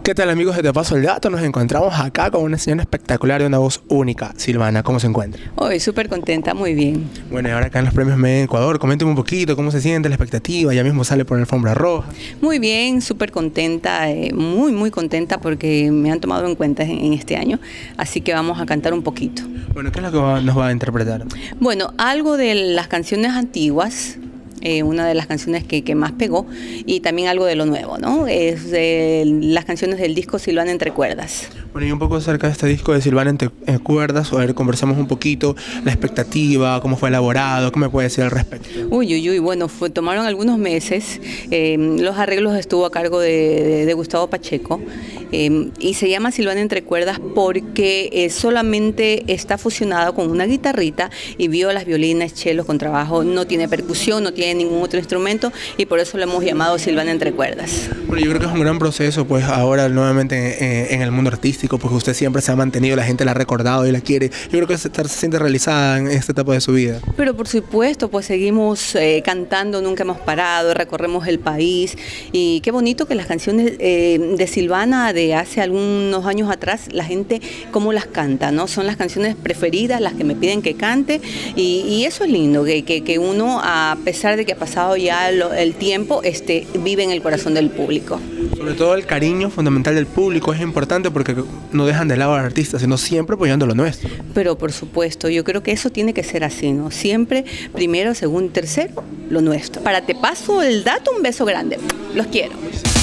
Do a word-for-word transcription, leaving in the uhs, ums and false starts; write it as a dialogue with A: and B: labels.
A: ¿Qué tal, amigos de Te Paso el Dato? Nos encontramos acá con una señora espectacular de una voz única. Silvana, ¿cómo se encuentra?
B: Hoy súper contenta, muy bien.
A: Bueno, y ahora acá en los premios Made in Ecuador, coménteme un poquito cómo se siente la expectativa. Ya mismo sale por la alfombra roja.
B: Muy bien, súper contenta, eh, muy muy contenta porque me han tomado en cuenta en, en este año, así que vamos a cantar un poquito.
A: Bueno, ¿qué es lo que va- nos va a interpretar?
B: Bueno, algo de las canciones antiguas, eh, una de las canciones que, que más pegó, y también algo de lo nuevo, ¿no? Es de las canciones del disco Silvana entre cuerdas.
A: Bueno, y un poco acerca de este disco de Silvana entre eh, cuerdas, a ver, conversamos un poquito, la expectativa, cómo fue elaborado, ¿qué me puede decir al respecto?
B: Uy, uy, uy, bueno, fue, tomaron algunos meses, eh, los arreglos estuvo a cargo de, de- de Gustavo Pacheco, eh, y se llama Silvana entre cuerdas porque eh, solamente está fusionada con una guitarrita y violas, violines, chelos con trabajo, no tiene percusión, no tiene ningún otro instrumento y por eso lo hemos llamado Silvana entre cuerdas.
A: Bueno, yo creo que es un gran proceso, pues ahora nuevamente en, en el mundo artístico, pues usted siempre se ha mantenido, la gente la ha recordado y la quiere. Yo creo que se, se siente realizada en esta etapa de su vida.
B: Pero por supuesto, pues seguimos eh, cantando, nunca hemos parado, recorremos el país y qué bonito que las canciones eh, de Silvana de hace algunos años atrás, la gente cómo las canta, ¿no? Son las canciones preferidas, las que me piden que cante y, y eso es lindo, que, que, que uno, a pesar de que ha pasado ya lo- el tiempo, este, vive en el corazón del público.
A: Sobre todo el cariño fundamental del público es importante porque no dejan de lado al artista, sino siempre apoyando lo nuestro.
B: Pero por supuesto, yo creo que eso tiene que ser así, ¿no? Siempre primero, segundo, tercero, lo nuestro. Para Te Paso el Dato, un beso grande. Los quiero.